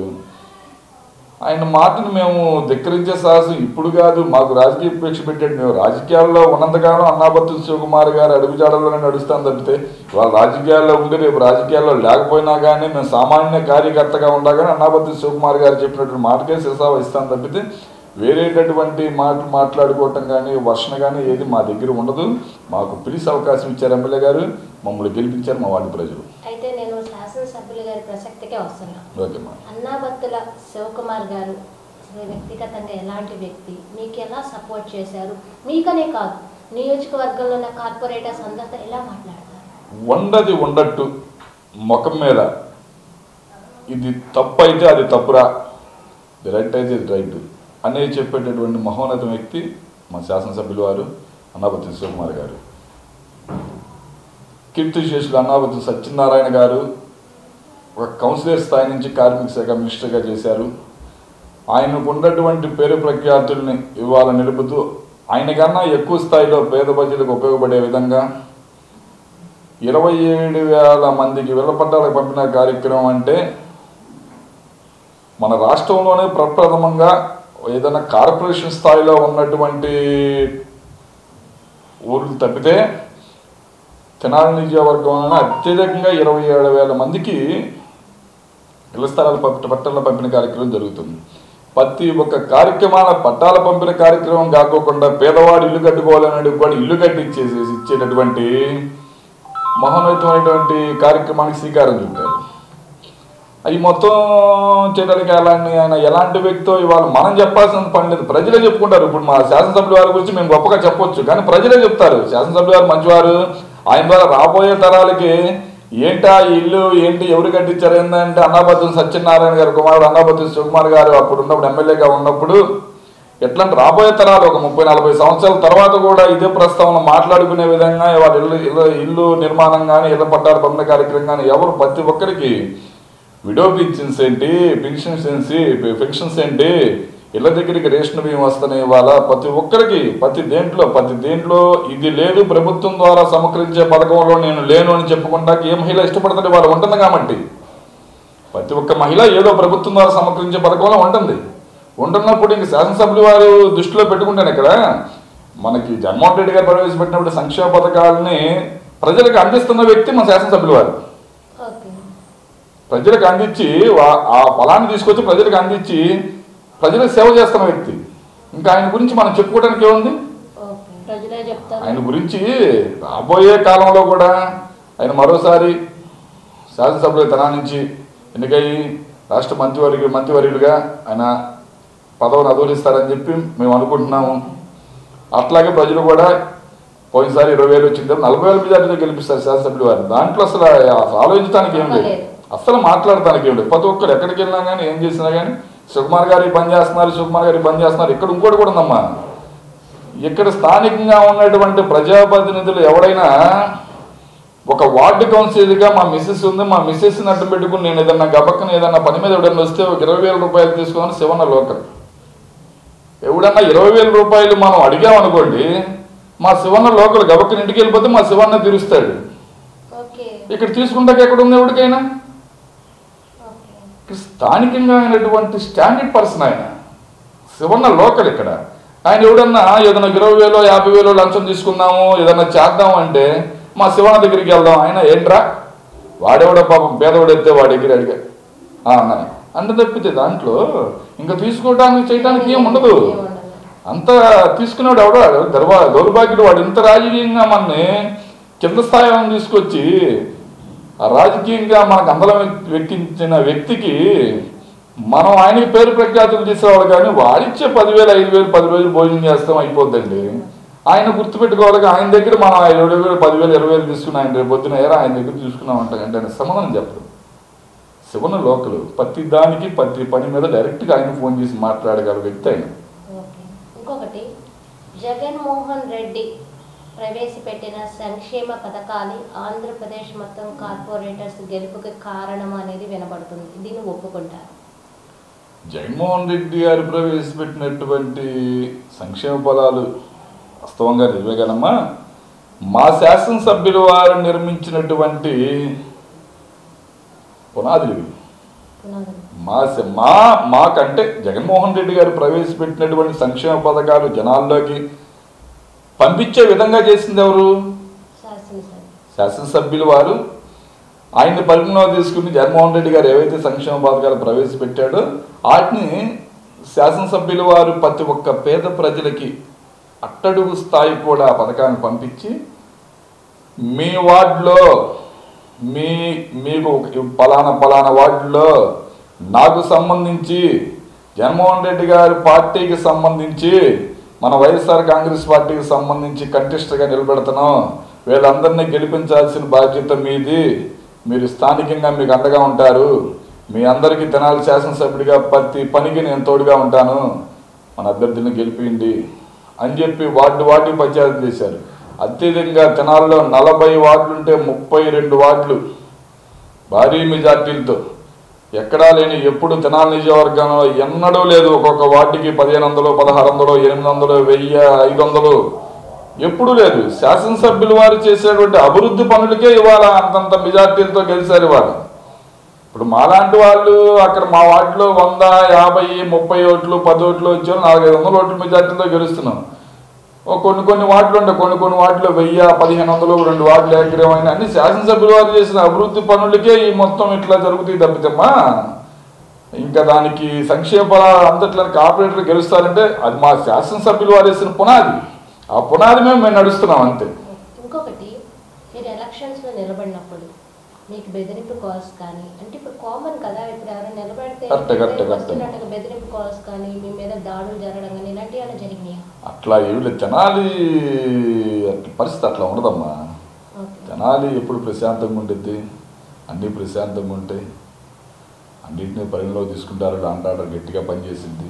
Speaker 2: ఆయన మాటను మేము ధిక్కరించే సాహసం ఇప్పుడు కాదు, మాకు రాజకీయ ఉపేక్ష పెట్టాడు. మేము రాజకీయాల్లో ఉన్నంతకాలం అన్నాబత్తుల శివకుమార్ గారు అడుగుజాడల్లోనే నడుస్తాను తప్పితే ఇవాళ రాజకీయాల్లో ఉండి రేపు రాజకీయాల్లో లేకపోయినా కానీ మేము సామాన్య కార్యకర్తగా ఉండగానే అన్నాబత్తుల శివకుమార్ గారు చెప్పినటువంటి మాటకే శిరసా వహిస్తాను తప్పితే వేరేటటువంటి మాటలు మాట్లాడుకోవటం కానీ వర్షణ కానీ ఏది మా దగ్గర ఉండదు. మాకు పిలిచి అవకాశం ఇచ్చారు ఎమ్మెల్యే గారు, మమ్మల్ని గెలిపించారు మా వార్డు ప్రజలు.
Speaker 1: అయితే నేను శాసనసభ్యుల గారి ప్రసక్తికే వస్తున్నాను.
Speaker 2: ఓకే మా
Speaker 1: అన్నాబత్తుల శివకుమార్ గారు వ్యక్తిగతంగా ఎలాంటి వ్యక్తి, మీకు ఎలా సపోర్ట్ చేశారు, మీకనే కాదు నియోజకవర్గంలో ఉన్న కార్పొరేటర్స్ అందరితో ఎలా మాట్లాడతారు?
Speaker 2: ఉండది ఉండట్టు ముఖం మీద ఇది తప్పు అయితే అది తప్పురా, ఇది రైట్ అయితే ఇది రైట్ అనేది చెప్పేటటువంటి మహోన్నత వ్యక్తి మా శాసనసభ్యులు వారు అన్నాబత్తుల శివకుమార్ గారు. కీర్తిశేషులు అన్నాబత్తుల సత్యనారాయణ గారు ఒక కౌన్సిలర్ స్థాయి నుంచి కార్మిక శాఖ మినిస్టర్గా చేశారు. ఆయనకు ఉన్నటువంటి పేరు ప్రఖ్యాతుల్ని ఇవాళ నిలుపుతూ ఆయన కన్నా ఎక్కువ స్థాయిలో పేద ప్రజలకు ఉపయోగపడే విధంగా ఇరవై ఏడు వేల మందికి విల్లపట్టాలకు పంపిన కార్యక్రమం అంటే మన రాష్ట్రంలోనే ప్రప్రథమంగా ఏదైనా కార్పొరేషన్ స్థాయిలో ఉన్నటువంటి ఊర్లు తప్పితే తెనాలి నియోజకవర్గంలోనే అత్యధికంగా ఇరవై ఏడు వేల మందికి ఇళ్ల స్థలాల పట్టాల పంపిణీ కార్యక్రమం జరుగుతుంది. ప్రతి ఒక్క కార్యక్రమాల పట్టాల పంపిణీ కార్యక్రమం కాకోకుండా పేదవాడు ఇల్లు కట్టుకోవాలనే కూడా ఇల్లు కట్టించేసి ఇచ్చేటటువంటి మహోన్నతమైనటువంటి కార్యక్రమానికి శ్రీకారం చుట్టారు. అవి మొత్తం చేయడానికి అలాంటి ఆయన ఎలాంటి వ్యక్తో ఇవాళ మనం చెప్పాల్సిన పని లేదు, ప్రజలే చెప్పుకుంటారు. ఇప్పుడు మా శాసనసభ్యుల వారి గురించి మేము గొప్పగా చెప్పొచ్చు, కానీ ప్రజలే చెప్తారు శాసనసభ్యుల వారు మంచివారు, ఆయన ద్వారా రాబోయే తరాలకి ఏంటా ఇల్లు ఏంటి ఎవరు కట్టించారు ఏంటంటే అన్నాబత్తుల సత్యనారాయణ గారు కుమారుడు అన్నాబత్తుల శివకుమార్ గారు అప్పుడు ఉన్నప్పుడు ఎమ్మెల్యేగా ఉన్నప్పుడు ఎట్లాంటి రాబోయే తరాలు ఒక ముప్పై నలభై సంవత్సరాల తర్వాత కూడా ఇదే ప్రస్తావన మాట్లాడుకునే విధంగా వాళ్ళ ఇల్లు ఇల్లు ఇల్లు నిర్మాణం కానీ ఇళ్ల పట్టాల పంపిణీ కార్యక్రమం కానీ ఎవరు ప్రతి ఒక్కరికి విడో పెన్షన్స్ ఏంటి పెన్షన్స్ ఏంటి పెన్షన్స్ ఏంటి ఇళ్ళ దగ్గరికి రేషన్ బియ్యం వస్తున్నాయి ఇవాళ ప్రతి ఒక్కరికి ప్రతి దేంట్లో ప్రతి దేంట్లో ఇది లేదు ప్రభుత్వం ద్వారా సమకరించే పథకంలో నేను లేను అని చెప్పుకుంటా ఏ మహిళ ఇష్టపడుతుంది వాళ్ళు ఉంటుంది కాబట్టి ప్రతి ఒక్క మహిళ ఏదో ప్రభుత్వం ద్వారా సమకరించే పథకంలో ఉంటుంది. ఉంటున్నప్పుడు ఇంక శాసనసభ్యులు వారు దృష్టిలో పెట్టుకుంటాను ఇక్కడ మనకి జగన్మోహన్ రెడ్డి గారు ప్రవేశపెట్టినప్పుడు సంక్షేమ పథకాలని ప్రజలకు అందిస్తున్న వ్యక్తి మన శాసనసభ్యులు వారు. ప్రజలకు అందించి ఆ ఫలాన్ని తీసుకొచ్చి ప్రజలకు అందించి ప్రజలకు సేవ చేస్తున్న వ్యక్తి. ఇంకా ఆయన గురించి మనం చెప్పుకోవడానికి ఏముంది, ఆయన గురించి రాబోయే కాలంలో కూడా ఆయన మరోసారి శాసనసభ్యుల తన నుంచి ఎన్నికయ్యి రాష్ట్ర మంత్రివర్గ మంత్రివర్యులుగా ఆయన పదవిని అధోరిస్తారని చెప్పి మేము అనుకుంటున్నాము. అట్లాగే ప్రజలు కూడా పోయినసారి ఇరవై వేలు వచ్చింది నలభై వేల మెజార్టీతో గెలిపిస్తారు శాసనసభ్యులు వారు. దాంట్లో అసలు ఆలోచించడానికి ఏం లేదు, అసలు మాట్లాడటానికి ఏం లేదు. ప్రతి ఒక్కరు ఎక్కడికి వెళ్ళినా కానీ ఏం చేసినా కానీ సుకుమార్ గారి పని చేస్తున్నారు సుకుమార్ గారి పని చేస్తున్నారు. ఇక్కడ ఇంకోటి కూడా ఉందమ్మా, ఇక్కడ స్థానికంగా ఉన్నటువంటి ప్రజాప్రతినిధులు ఎవరైనా ఒక వార్డు కౌన్సిలర్గా మా మిస్సెస్ ఉంది మా మిస్సెస్ని అడ్డు పెట్టుకుని నేను ఏదన్నా గబక్కన ఏదన్నా పని మీద ఎవడన్నా వస్తే ఒక ఇరవై వేల రూపాయలు తీసుకుని శివన్న లోకల్ ఎవడన్నా ఇరవై వేల రూపాయలు మనం అడిగామనుకోండి మా శివన్న లోకల్ గబక్కన ఇంటికి వెళ్ళిపోతే మా శివన్న తీరుస్తాడు. ఇక్కడ తీసుకుంటాక ఎక్కడ ఉంది ఎవరికైనా స్థానికంగా అయినటువంటి స్టాండర్డ్ పర్సన్ ఆయన శివన్న లోకల్. ఇక్కడ ఆయన ఎవడన్నా ఏదైనా ఇరవై వేలో యాభై వేలో లంచం తీసుకుందాము ఏదన్నా చేద్దాము అంటే మా శివన్న దగ్గరికి వెళ్దాం. ఆయన ఏంట్రా వాడెవడో పాపం పేదవాడైతే వాడి దగ్గర అడిగా అన్నాను అంటే తప్పితే దాంట్లో ఇంకా తీసుకోవడానికి చేయడానికి ఏం ఉండదు. అంత తీసుకునేవాడు ఎవడో దర్వా దౌర్భాగ్యుడు వాడు ఇంత రాజకీయంగా మనని కింద స్థాయిని తీసుకొచ్చి ఆ రాజకీయంగా మనకు అందలం వెక్కించిన వ్యక్తికి మనం ఆయనకి పేరు ప్రఖ్యాతులు తీసేవాళ్ళు కానీ వాడిచ్చే పదివేలు ఐదు వేలు పది రోజులు భోజనం చేస్తాం అయిపోద్దండి. ఆయన గుర్తుపెట్టుకోవాలి ఆయన దగ్గర మనం ఇరవై వేలు పదివేలు ఇరవై వేలు తీసుకుని ఆయన రేపు పొద్దున ఏరా ఆయన దగ్గర తీసుకున్నాం అంటారంటే ఆయన సమాధానం చెప్పదు. శివన లోకలు ప్రతి దానికి ప్రతి పని మీద డైరెక్ట్గా ఆయన ఫోన్ చేసి మాట్లాడగల వ్యక్తి ఆయన.
Speaker 1: ఇంకొకటి జగన్మోహన్ రెడ్డి ప్రవేశపెట్టిన సంక్షేమ పథకాలు ఆంధ్రప్రదేశ్ మొత్తం కార్పొరేటర్స్ గెలుపుకి కారణం అనేది వినబడుతుంది, దీన్ని ఒప్పుకుంటారు?
Speaker 2: జగన్మోహన్ రెడ్డి గారు ప్రవేశపెట్టినటువంటి సంక్షేమ ఫలాలు వాస్తవంగా నిజమేగానమ్మా. మా శాసనసభ్యుల వారు నిర్మించినటువంటి పునాదులు మా మా మాకంటే జగన్మోహన్ రెడ్డి గారు ప్రవేశపెట్టినటువంటి సంక్షేమ పథకాలు జనాల్లోకి పంపించే విధంగా చేసింది ఎవరు? శాసనసభ్యులు వారు. ఆయన్ని పరిగణలో తీసుకుని జగన్మోహన్ రెడ్డి గారు ఏవైతే సంక్షేమ పథకాలు ప్రవేశపెట్టాడో వాటిని శాసనసభ్యుల వారు ప్రతి ఒక్క పేద ప్రజలకి అట్టడుగు స్థాయి కూడా ఆ పథకాన్ని పంపించి మీ వార్డులో మీ మీకు పలానా పలానా వార్డులో నాకు సంబంధించి జగన్మోహన్ రెడ్డి గారి పార్టీకి సంబంధించి మన వైఎస్ఆర్ కాంగ్రెస్ పార్టీకి సంబంధించి కంటెస్ట్గా నిలబెడుతున్నాం, వీళ్ళందరినీ గెలిపించాల్సిన బాధ్యత మీది, మీరు స్థానికంగా మీకు అండగా ఉంటారు, మీ అందరికీ తెనాలి శాసనసభ్యుడిగా ప్రతి పనికి నేను తోడుగా ఉంటాను, మన అభ్యర్థిని గెలిపిండి అని చెప్పి వార్డు వార్డు పంచాయతీ చేశారు. అత్యధికంగా తెనాలిలో నలభై వార్డులు ఉంటే ముప్పై రెండు వార్డులు భారీ మెజార్టీలతో ఎక్కడా లేని, ఎప్పుడు తెనాలి నియోజకవర్గంలో ఎన్నడూ లేదు. ఒక్కొక్క వార్డుకి పదిహేను వందలు పదహారు వందలు ఎనిమిది వందలు వెయ్యి ఐదు వందలు ఎప్పుడూ లేదు. శాసనసభ్యులు వారు చేసేటువంటి అభివృద్ధి పనులకే ఇవాళ అంతంత మెజార్టీలతో గెలిచారు. ఇవాళ ఇప్పుడు మాలాంటి వాళ్ళు అక్కడ మా వార్డులో వంద యాభై ముప్పై ఓట్లు పది ఓట్లు వచ్చారు, నాలుగైదు వందల ఓట్ల మెజార్టీతో గెలుస్తున్నాం. కొన్ని కొన్ని వార్డులు ఉండే కొన్ని కొన్ని వార్డులో వెయ్యి పదిహేను వందలు రెండు వార్డులు ఏకగ్రీవమైన అన్ని శాసనసభ్యుల వారు చేసిన అభివృద్ధి పనులకే ఈ మొత్తం ఇట్లా జరుగుతాయి తప్పితమ్మా. ఇంకా దానికి సంక్షేమ అంతట్లో కార్పొరేటర్లు గెలుస్తారంటే అది మా శాసనసభ్యులు వారు వేసిన పునాది, ఆ పునాది మేము మేము నడుస్తున్నాం అంతే.
Speaker 1: ఇంకొకటి, మీరు ఎలక్షన్స్లో నిలబడినప్పుడు మీకు బెదిరింపు కాల్స్ కానీ, అంటే ఇప్పుడు కామన్ కదా, ఇప్పుడు ఎవరైనా నిలబడితే వస్తున్నట్టుగా బెదిరింపు కాల్స్ కానీ మీ మీద దాడులు జరగడం కానీ ఇలాంటివి ఏమైనా జరిగినాయా?
Speaker 2: అట్లా ఏమి తెనాలి పరిస్థితి అట్లా ఉండదమ్మా. తెనాలి ఎప్పుడు ప్రశాంతంగా ఉంటుంది, అన్నీ ప్రశాంతంగా ఉంటాయి, అన్నింటినీ పరిగణలో తీసుకుంటారు, లాంటాడర్ గట్టిగా పనిచేసింది,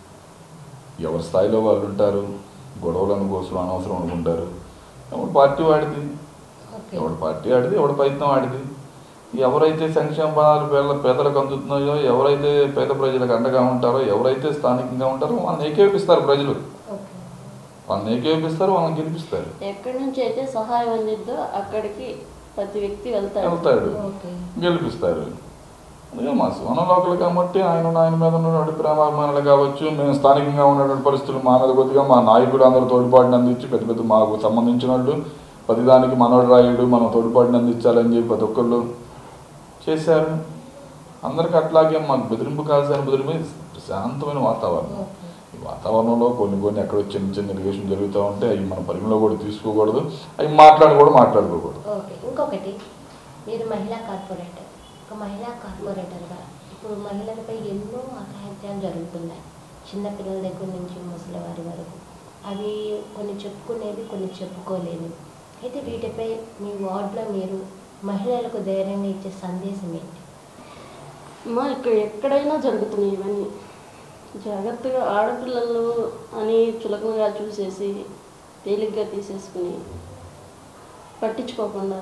Speaker 2: ఎవరి స్థాయిలో వాళ్ళు ఉంటారు, గొడవలను కోసం అనవసరం అనుకుంటారు. ఎవడు పార్టీ వాడిది, ఎవడు పార్టీ ఆడిది, ఎవడు ప్రయత్నం ఆడిది. ఎవరైతే సంక్షేమ పదాలు పేద పేదలకు అందుతున్నాయో, ఎవరైతే పేద ప్రజలకు అండగా ఉంటారో, ఎవరైతే స్థానికంగా ఉంటారో వాళ్ళని ఏకేపిస్తారు ప్రజలు, వాళ్ళని ఏకేపిస్తారు, వాళ్ళని గెలిపిస్తారు.
Speaker 3: ఎక్కడి నుంచి అయితే సహాయం అందిద్దో అక్కడికి ప్రతి వ్యక్తి వెళ్తాడు
Speaker 2: వెళ్తాడు గెలిపిస్తారు. అందుకే మా శివన లోకలు కాబట్టి ఆయన ఆయన మీద ఉన్నటువంటి ప్రేమాభిమానులు కావచ్చు, మేము స్థానికంగా ఉన్నటువంటి పరిస్థితులు మా మీద కొద్దిగా మా నాయకుడు అందరూ తోడ్పాటుని అందించి పెద్ద పెద్ద మాకు సంబంధించిన వాళ్ళు ప్రతిదానికి మనోడు రాయుడు మనం తోడ్పాటుని అందించాలని చెప్పి ప్రతి ఒక్కళ్ళు చేశారు. అందరికీ అట్లాగే మాకు బెదిరింపు కాల్సిన బెదిరింపు ప్రశాంతమైన వాతావరణం. ఈ వాతావరణంలో కొన్ని కొన్ని ఎక్కడ చిన్న చిన్న రిలేషన్ జరుగుతూ ఉంటే అవి మన పరిగణలో కూడా తీసుకోకూడదు, అవి మాట్లాడి కూడా మాట్లాడుకోకూడదు.
Speaker 1: ఓకే, ఇంకొకటి, మీరు మహిళా కార్పొరేటర్, ఒక మహిళా కార్పొరేటర్గా ఇప్పుడు మహిళలపై ఎన్నో అఘాయిత్యాలు జరుగుతున్నాయి, చిన్నపిల్లల దగ్గర నుంచి ముసలివారి వరకు. అవి కొన్ని చెప్పుకునేవి, కొన్ని చెప్పుకోలేనివి. అయితే వీటిపై మీ వార్డులో మీరు మహిళలకు ధైర్యంగా ఇచ్చే సందేశం ఏంటి?
Speaker 3: అమ్మా, ఇక్కడ ఎక్కడైనా జరుగుతున్నాయి ఇవన్నీ. జాగ్రత్తగా ఆడపిల్లలు అని చులకనగా చూసేసి తేలిగ్గా తీసేసుకుని పట్టించుకోకుండా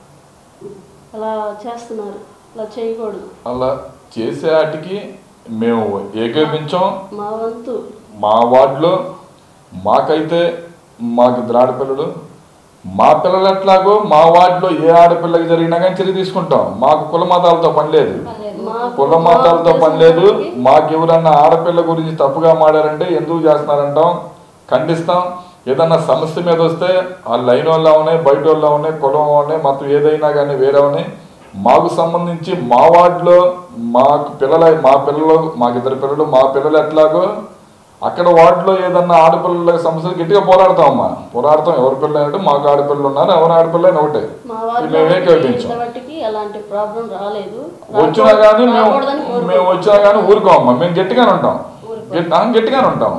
Speaker 3: అలా చేస్తున్నారు. అలా చేయకూడదు.
Speaker 2: అలా చేసే వాటికి మేము ఏకీపించాం.
Speaker 3: మా వంతు
Speaker 2: మా వార్డులో మాకైతే మాకు ఇద్దరు ఆడపిల్లలు, మా పిల్లలు ఎట్లాగో మా వార్డులో ఏ ఆడపిల్లకి జరిగినా కానీ చర్య తీసుకుంటాం. మాకు కుల మతాలతో పని లేదు, కుల మతాలతో పని లేదు. మాకు ఎవరన్నా ఆడపిల్ల గురించి తప్పుగా మాడారంటే ఎందుకు చేస్తున్నారంటాం, ఖండిస్తాం. ఏదన్నా సమస్య మీద వస్తే ఆ లైన్ వల్ల ఉన్నాయి, బయట వల్ల ఉన్నాయి, కులం ఉన్నాయి, మొత్తం ఏదైనా కానీ వేరే ఉన్నాయి. మాకు సంబంధించి మా వార్డులో మాకు పిల్లల మా పిల్లలు మాకు ఇద్దరు పిల్లలు మా పిల్లలు ఎట్లాగో అక్కడ వార్డులో ఏదన్నా ఆడపిల్లల సమస్యలు గట్టిగా పోరాడతామమ్మా. పోరాడతాం. ఎవరి పిల్లలు అంటే మాకు ఆడపిల్లలు ఉన్నారు, ఎవరి ఆడపిల్లలు ఒకటే. మేమే కల్పించాం. వచ్చినా కానీ మేము మేము వచ్చినా కానీ ఊరుకోమ్మా. మేము గట్టిగానే ఉంటాం, గట్టిగానే ఉంటాం.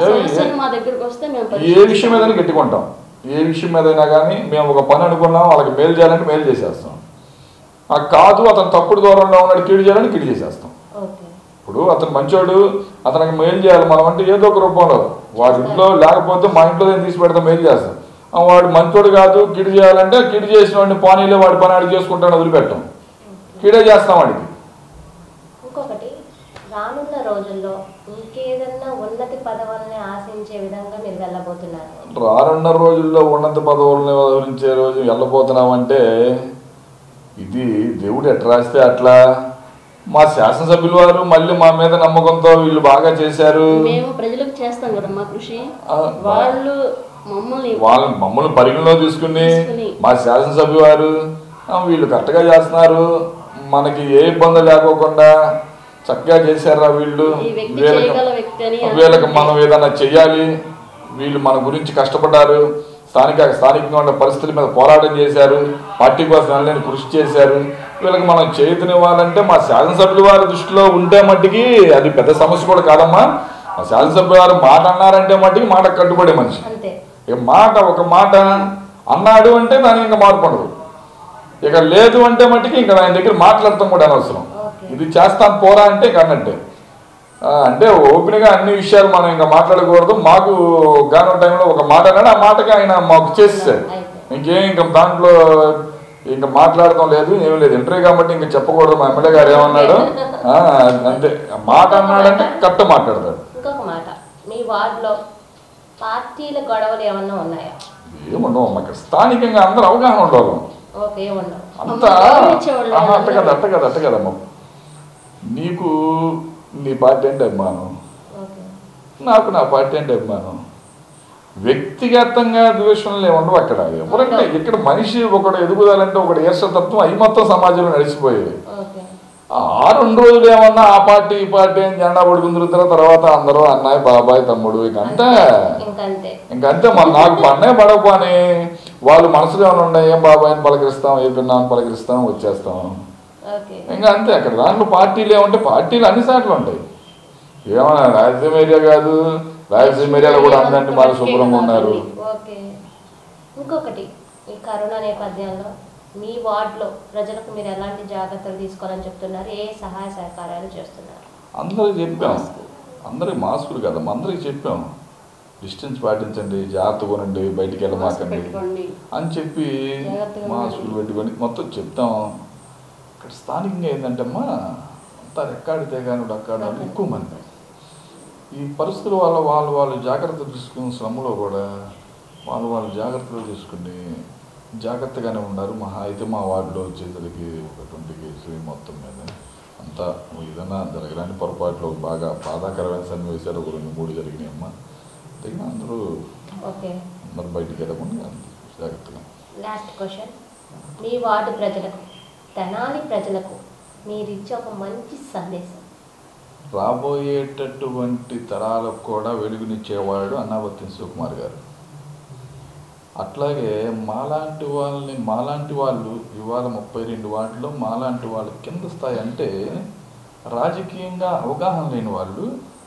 Speaker 2: ఏ విషయం ఏదైనా గట్టిగా ఉంటాం. ఏ విషయం ఏదైనా కానీ మేము ఒక పని అనుకున్నాం, వాళ్ళకి మేలు చేయాలంటే మేలు చేసేస్తాం. కాదు అతను తప్పుడు దూరంలో ఉన్నాడు కీడు చేయాలని కీడు చేసేస్తాం. ఇప్పుడు అతను మంచోడు, అతనికి మేలు చేయాలి మనం అంటే ఏదో ఒక రూపంలో వాడి ఇంట్లో లేకపోతే మా ఇంట్లో తీసి పెడతాం, మేలు చేస్తాం. వాడు మంచోడు కాదు కిడి చేయాలంటే కిడి చేసిన వాడిని పానీలో వాడి పని ఆడికి చేసుకుంటాను వదిలిపెట్టాం, కిడే చేస్తాం వాడికి.
Speaker 1: ఇంకొకటి, రానున్న రోజుల్లో ఇంకేదన్నా ఉన్నత పదవుల్ని ఆశించే విధంగా మీరు వెళ్ళబోతున్నారు?
Speaker 2: రానున్న రోజుల్లో ఉన్నత పదవుల్ని ఆశించే రోజు వెళ్ళబోతున్నామంటే ఇది దేవుడు ఎట్లా రాస్తే అట్లా. మా శాసనసభ్యుల వారు మళ్ళీ మా మీద నమ్మకంతో వీళ్ళు బాగా చేశారు.
Speaker 3: మేము ప్రజలకు చేస్తాం కదా మా కృషి, వాళ్ళు మమ్మల్ని
Speaker 2: వాళ్ళ మమ్మల్ని పరిగణలో తీసుకుని మా శాసనసభ్యు వారు వీళ్ళు కరెక్ట్గా చేస్తున్నారు, మనకి ఏ ఇబ్బంది లేకోకుండా చక్కగా చేశారా వీళ్ళు,
Speaker 3: ఈ వ్యక్తి
Speaker 2: వీళ్ళకి
Speaker 3: చేయగల వ్యక్తి అని
Speaker 2: వీళ్ళకి మనం ఏదైనా చెయ్యాలి, వీళ్ళు మన గురించి కష్టపడ్డారు, స్థానిక స్థానికంగా ఉన్న పరిస్థితుల మీద పోరాటం చేశారు, పార్టీ కోసం వెళ్ళని కృషి చేశారు, వీళ్ళకి మనం చేతునివ్వాలంటే మా శాసనసభ్యుల వారి దృష్టిలో ఉంటే మట్టికి అది పెద్ద సమస్య కూడా కాదమ్మా. మా శాసనసభ్యుల వారు మాట అన్నారంటే మట్టికి మాట కట్టుబడే మనిషి. ఇక మాట ఒక మాట అన్నాడు అంటే దానికి ఇంకా మార్పు ఉండదు. ఇక లేదు అంటే మట్టికి ఇంకా ఆయన దగ్గర మాట్లాడతాం కూడా అనవసరం. ఇది చేస్తాను పోరా అంటే ఇక అన్నట్టే. అంటే ఓపెన్గా అన్ని విషయాలు మనం ఇంకా మాట్లాడకూడదు. మాకు గానో టైంలో ఒక మాట అన్నాడు, ఆ మాటకి ఆయన మాకు చేసేసాడు. ఇంకేం ఇంకా దాంట్లో ఇంకా మాట్లాడటం లేదు, ఏం లేదు. ఇంటర్వ్యూ కాబట్టి ఇంకా చెప్పకూడదు మా ఎమ్మెల్యే గారు ఏమన్నాడు అంతే. మాట అన్నాడంటే కరెక్ట్ మాట్లాడతాడు.
Speaker 1: ఇంకొక మాట, మీ వార్డులో పార్టీల గొడవలు ఏమన్నా ఉన్నాయా?
Speaker 2: ఏముండవు అమ్మ, ఇక్కడ స్థానికంగా అందరూ అవగాహన ఉండాలి.
Speaker 1: ఓకే, ఉండవు.
Speaker 2: అంతా అట్ట కదా అట్ట కదా అట్ట కదమ్మా. నీకు నీ పార్టీ అంటే అభిమానం, నాకు నా పార్టీ అంటే అభిమానం. వ్యక్తిగతంగా ద్వేషంలో ఏముండవు అక్కడ. ఎవరంటే ఇక్కడ మనిషి ఒకడు ఎదుగుదలంటే ఒకటి ఈర్షతత్వం అవి మొత్తం సమాజంలో నడిచిపోయేది. ఆ రెండు రోజులు ఏమన్నా ఆ పార్టీ ఈ పార్టీ అని జెండా పడుకుందిరుతారు, తర్వాత అందరూ అన్నయ్య బాబాయ్ తమ్ముడు ఇంకంతే ఇంకంతే. మన నాకు అన్నయ్య పడకపోని వాళ్ళు మనసులో ఏమైనా ఉన్నాయి, ఏం బాబాయ్ని పలకరిస్తాం, ఏ పిన్నాన్ని పలకరిస్తాం, వచ్చేస్తాం ఇంకా అంతే. అక్కడ దాంట్లో పార్టీలు ఏమంటే పార్టీలు అన్ని సార్లు ఉంటాయి. ఏమన్నా రాయలసీమ ఏరియా కాదు, రాయలసీమ ఏరియాలో కూడా అందరినీ బాగా శుభ్రంగా ఉన్నారు.
Speaker 1: ఇంకొకటి, ఈ కరోనా నేపథ్యంలో మీ వార్డులో ప్రజలకు మీరు ఎలాంటి జాగ్రత్తలు తీసుకోవాలని చెప్తున్నారు? ఏ సహాయ సహకారాలు చేస్తున్నారు?
Speaker 2: అందరికి చెప్పాం, అందరికి మాస్కులు కదా అందరికి చెప్పాం, డిస్టెన్స్ పాటించండి, జాగ్రత్తగా ఉండండి, బయటికి వెళ్ళమాకండి అని చెప్పి మాస్కులు పెట్టుకొని మొత్తం చెప్తాం. ఇక్కడ స్థానికంగా ఏంటంటే అమ్మా అంతా రెక్కాడితే కానీ డక్కాడు ఎక్కువ మంది. ఈ పరిస్థితుల వల్ల వాళ్ళు వాళ్ళు జాగ్రత్తలు తీసుకున్న శ్రమలో కూడా వాళ్ళు వాళ్ళు జాగ్రత్తలు తీసుకుని జాగ్రత్తగానే ఉన్నారు. మహా అయితే మా వార్డులో వచ్చేసరికి ఒక ట్వంటీ కేజీ మొత్తం మీద అంతా ఏదైనా జరగడానికి పొరపాట్లు బాగా బాధాకరమైన సన్నివేశాలు ఒక రెండు మూడు జరిగినాయి అమ్మ. దగ్గర అందరూ అందరూ బయటికి వెళ్ళకుండా జాగ్రత్తగా.
Speaker 1: లాస్ట్ క్వశ్చన్, మీ వార్డు ప్రజలకు, తెనాలి ప్రజలకు మీరు ఇచ్చే ఒక మంచి సందేశం.
Speaker 2: రాబోయేటటువంటి తరాలకు కూడా వెలుగునిచ్చేవాడు అన్నాబత్తిన శివకుమార్ గారు. అట్లాగే మాలాంటి వాళ్ళని మాలాంటి వాళ్ళు ఇవాళ ముప్పై రెండు వాటిలో మాలాంటి వాళ్ళు కింద స్థాయి అంటే రాజకీయంగా అవగాహన లేని వాళ్ళు,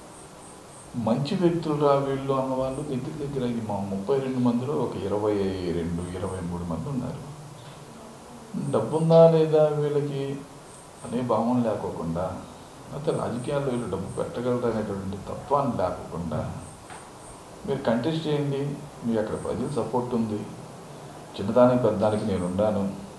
Speaker 2: మంచి వ్యక్తులు రా వీళ్ళు అన్నవాళ్ళు దగ్గర దగ్గర మా ముప్పై రెండు మందిలో ఒక ఇరవై రెండు ఇరవై మూడు మంది ఉన్నారు. డబ్బుందా లేదా వీళ్ళకి అనే భావం లేకోకుండా, అయితే రాజకీయాల్లో వీళ్ళు డబ్బు పెట్టగలరు అనేటువంటి తత్వాన్ని లేకోకుండా మీరు కంటెస్ట్ చేయండి, మీకు అక్కడ ప్రజల సపోర్ట్ ఉంది, చిన్నదానికి పెద్దదానికి నేను ఉండాను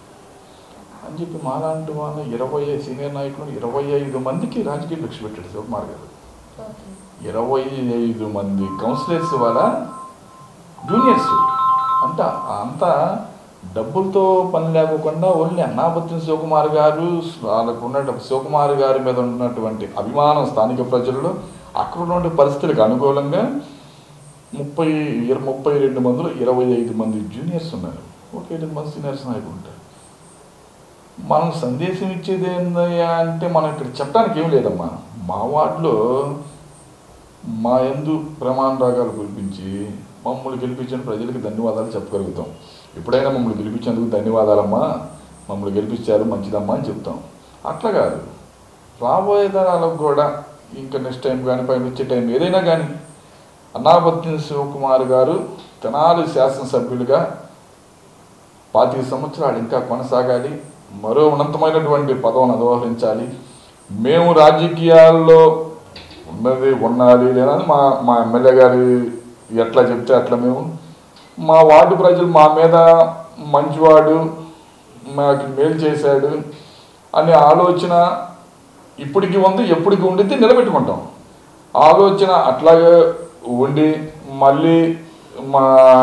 Speaker 2: అని చెప్పి మాలాంటి వాళ్ళు ఇరవై సీనియర్ నాయకులు ఇరవై ఐదు మందికి రాజకీయ భిక్ష పెట్టాడు శివకుమార్ గారు. ఇరవై ఐదు మంది కౌన్సిలర్స్ వాళ్ళ జూనియర్స్ అంటే అంతా డబ్బులతో పని లేకోకుండా ఓన్లీ అన్నాబత్తిన శివకుమార్ గారు వాళ్ళకు ఉన్న శివకుమార్ గారి మీద ఉన్నటువంటి అభిమానం స్థానిక ప్రజల్లో అక్కడ ఉన్నటువంటి పరిస్థితులకు అనుకూలంగా ముప్పై ముప్పై రెండు మందిలో ఇరవై ఐదు మంది జూనియర్స్ ఉన్నారు, ఒక ఎనిమిది మంది సీనియర్స్ నాయకులు ఉంటారు. మనం సందేశం ఇచ్చేది ఏందయ్యా అంటే మనం ఇక్కడ చెప్పడానికి ఏం లేదమ్మా. మా వార్డులో మా యందు ప్రమాణ రాగాలు కురిపించి మమ్మల్ని గెలిపించిన ప్రజలకు ధన్యవాదాలు చెప్పగలుగుతాం. ఎప్పుడైనా మమ్మల్ని గెలిపించేందుకు ధన్యవాదాలమ్మా, మమ్మల్ని గెలిపించారు మంచిదమ్మా అని చెప్తాం. అట్లా కాదు, రాబోయే తరాలకు కూడా ఇంకా నెక్స్ట్ టైం కానీ పైన వచ్చే టైం ఏదైనా కానీ అన్నాబత్తిన శివకుమార్ గారు తెనాలి శాసనసభ్యులుగా పాతిక సంవత్సరాలు ఇంకా కొనసాగాలి, మరో ఉన్నతమైనటువంటి పదవిని అధిరోహించాలి. మేము రాజకీయాల్లో ఉన్నది ఉన్నది లేదని మా మా ఎమ్మెల్యే గారు ఎట్లా చెప్తే అట్లా మేము, మా వార్డు ప్రజలు మా మీద మంచివాడు మాకు మేలు చేశాడు అనే ఆలోచన ఇప్పటికి ఉంది, ఎప్పటికి ఉండితే నిలబెట్టుకుంటాం. ఆలోచన అట్లాగే ఉండి మళ్ళీ మా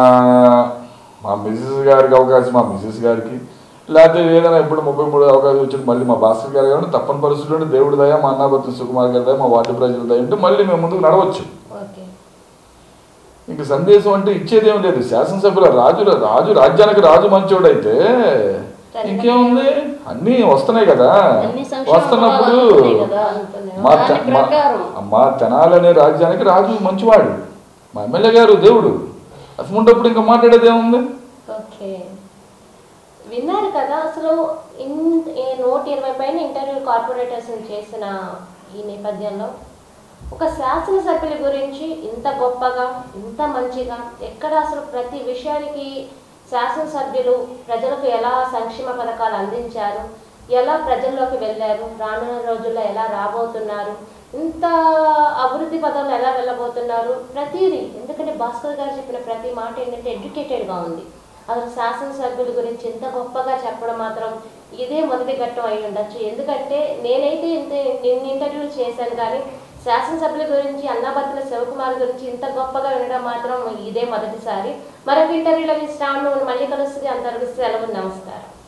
Speaker 2: మా మిసెస్ గారికి అవకాశం, మా మిసెస్ గారికి లేకపోతే ఏదైనా ఇప్పుడు ముప్పై మూడు అవకాశం వచ్చింది మళ్ళీ మా భాస్కర్ గారు కానీ తప్పని పరిస్థితుల్లో దేవుడి దయ, మా అన్నాబత్తిన శివకుమార్ గారి దయ, మా వార్డు ప్రజల దయ ఉంటే మళ్ళీ మేము ముందుకు నడవచ్చు. ఇంక సందేశం అంటే ఇచ్చేదేం లేదు. శాసనసభ్యుల రాజుల రాజు రాజ్యానికి రాజు మంచోడైతే ఇంకేముంది, అన్నీ వస్తున్నాయి కదా. వస్తున్నప్పుడు మా
Speaker 3: దాని
Speaker 2: తె- మా-
Speaker 3: ప్రకారం
Speaker 2: మా తెనాలి అనే రాజ్యానికి రాజు మంచివాడు, మా ఎమ్మెల్యే గారు దేవుడు. అసలుంటప్పుడు ఇంకా మాట్లాడేది ఏముంది?
Speaker 1: ఓకే, విన్నారు కదా. అసలు ఇన్ ఈ నూట ఇరవై పైన ఇంటర్వ్యూ కార్పొరేటర్స్ చేసిన ఈ నేపథ్యంలో ఒక శాసనసభ్యుల గురించి ఇంత గొప్పగా ఇంత మంచిగా ఎక్కడ అసలు ప్రతి విషయానికి శాసనసభ్యులు ప్రజలకు ఎలా సంక్షేమ పథకాలు అందించారు, ఎలా ప్రజల్లోకి వెళ్ళారు, రానున్న రోజుల్లో ఎలా రాబోతున్నారు, ఇంత అభివృద్ధి పదంలో ఎలా వెళ్ళబోతున్నారు ప్రతిదీ. ఎందుకంటే భాస్కర్ గారు చెప్పిన ప్రతి మాట ఏంటంటే ఎడ్యుకేటెడ్గా ఉంది. అసలు శాసనసభ్యుల గురించి ఇంత గొప్పగా చెప్పడం మాత్రం ఇదే మొదటి ఘట్టం అయి ఉండొచ్చు. ఎందుకంటే నేనైతే ఇంత నిన్న ఇంటర్వ్యూలు చేశాను, కానీ శాసనసభ్యుల గురించి అన్నాబత్తుల శివకుమార్ గురించి ఇంత గొప్పగా వినడం మాత్రం ఇదే మొదటిసారి. మరొక ఇంటర్వ్యూలో మీ శ్రావణ్ మళ్ళీ కలుస్తుంది. అంతవరకు సెలవు, నమస్కారం.